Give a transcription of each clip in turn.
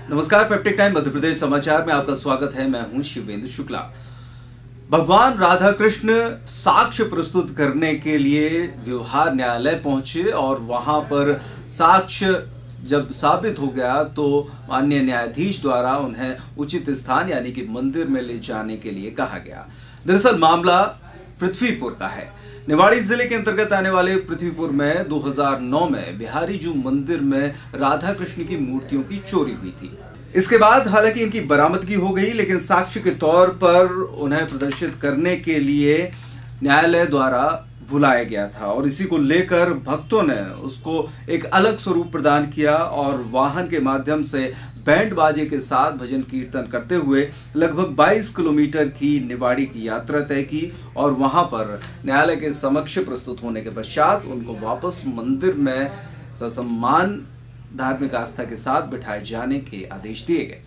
नमस्कार, peptic time Madhya Pradesh समाचार में आपका स्वागत है। मैं हूं शिवेंद्र शुक्ला। भगवान राधा कृष्ण साक्ष्य प्रस्तुत करने के लिए व्यवहार न्यायालय पहुंचे और वहां पर साक्ष्य जब साबित हो गया तो माननीय न्यायाधीश द्वारा उन्हें उचित स्थान यानी कि मंदिर में ले जाने के लिए कहा गया। दरअसल मामला पृथ्वीपुर का है। निवाड़ी जिले के अंतर्गत आने वाले पृथ्वीपुर में 2009 में बिहारी जू मंदिर में राधा कृष्ण की मूर्तियों की चोरी हुई थी। इसके बाद हालांकि इनकी बरामदगी हो गई, लेकिन साक्ष्य के तौर पर उन्हें प्रदर्शित करने के लिए न्यायालय द्वारा बुलाया गया था और इसी को लेकर भक्तों ने उसको एक अलग स्वरूप प्रदान किया और वाहन के माध्यम से बैंड बाजे के साथ भजन कीर्तन करते हुए लगभग 22 किलोमीटर की निवाड़ी की यात्रा तय की और वहां पर न्यायालय के समक्ष प्रस्तुत होने के पश्चात उनको वापस मंदिर में ससम्मान धार्मिक आस्था के साथ बिठाए जाने के आदेश दिए गए।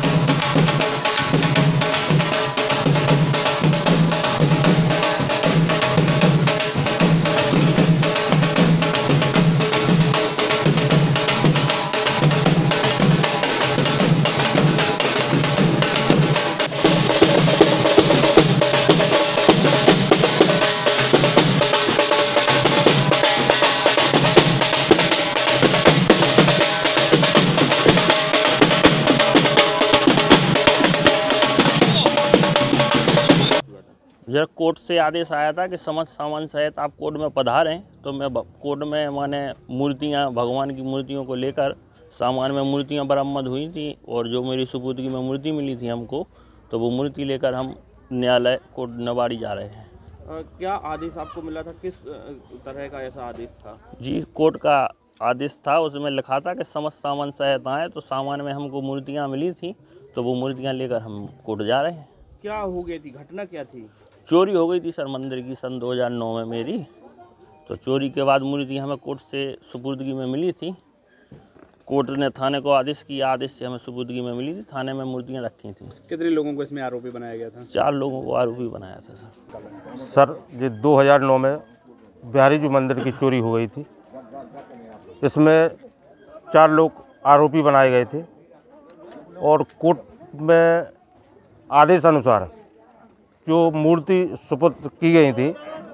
जरा कोर्ट से आदेश आया था कि समस्त सामान सहित आप कोर्ट में पधारें, तो मैं कोर्ट में माने मूर्तियां, भगवान की मूर्तियों को लेकर सामान में मूर्तियां बरामद हुई थी और जो मेरी सुपुर्दगी में मूर्ति मिली थी हमको, तो वो मूर्ति लेकर हम न्यायालय कोर्ट निवाड़ी जा रहे हैं। क्या आदेश आपको मिला था? किस तरह का ऐसा आदेश था? जी, कोर्ट का आदेश था, उसमें लिखा था कि समस्त सामान सहित आएँ, तो सामान में हमको मूर्तियाँ मिली थी, तो वो मूर्तियाँ लेकर हम कोर्ट जा रहे हैं। क्या हो गई थी? घटना क्या थी? चोरी हो गई थी सर मंदिर की सन 2009 में मेरी। तो चोरी के बाद मूर्ति हमें कोर्ट से सुपुर्दगी में मिली थी। कोर्ट ने थाने को आदेश किया, आदेश से हमें सुपुर्दगी में मिली थी। थाने में मूर्तियां रखी थी। कितने लोगों को इसमें आरोपी बनाया गया था? 4 लोगों को आरोपी बनाया था सर जी 2009 में बिहारी जू मंदिर की चोरी हो गई थी। इसमें 4 लोग आरोपी बनाए गए थे और कोर्ट में आदेश अनुसार जो मूर्ति सुपुर्द की गई थी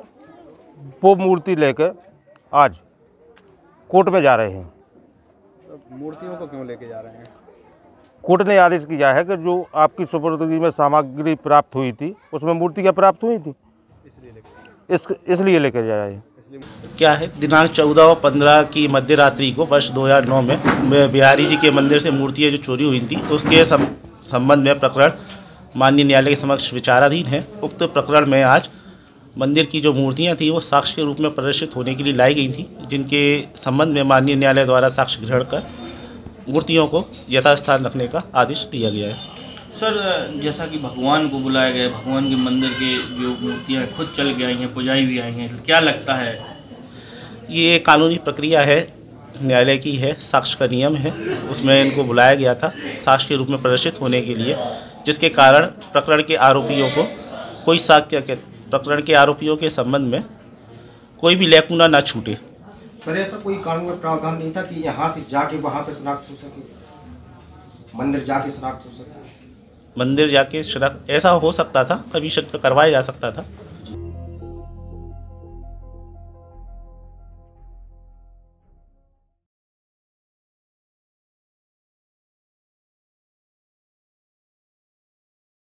वो मूर्ति लेकर आज कोर्ट में जा रहे हैं। तो मूर्तियों को क्यों लेके जा रहे हैं? कोर्ट ने आदेश किया है कि जो आपकी सुपुर्दगी में सामग्री प्राप्त हुई थी उसमें मूर्तियाँ प्राप्त हुई थी, इसलिए लेकर जा रहे हैं। क्या है, दिनांक 14 और 15 की मध्य रात्रि को वर्ष 2009 में बिहारी जी के मंदिर से मूर्तियाँ जो चोरी हुई थी उसके संबंध में प्रकरण माननीय न्यायालय के समक्ष विचाराधीन है। उक्त प्रकरण में आज मंदिर की जो मूर्तियां थी वो साक्ष्य के रूप में प्रदर्शित होने के लिए लाई गई थी, जिनके संबंध में माननीय न्यायालय द्वारा साक्ष्य ग्रहण कर मूर्तियों को यथास्थान रखने का आदेश दिया गया है। सर, जैसा कि भगवान को बुलाया गया, भगवान के मंदिर के जो मूर्तियाँ खुद चल के आई हैं, पुजाई भी आई हैं, क्या लगता है? ये कानूनी प्रक्रिया है, न्यायालय की है, साक्ष्य का नियम है, उसमें इनको बुलाया गया था साक्ष्य के रूप में प्रदर्शित होने के लिए, जिसके कारण प्रकरण के आरोपियों को कोई प्रकरण के आरोपियों के संबंध में कोई भी लैकुना ना छूटे। सर, ऐसा कोई कानून में प्रावधान नहीं था कि यहाँ से जाके वहाँ पे शनाख्त हो सके, मंदिर जाके शनाख्त हो सके? मंदिर जाके शनाख्त ऐसा हो सकता था, कभी करवाया जा सकता था,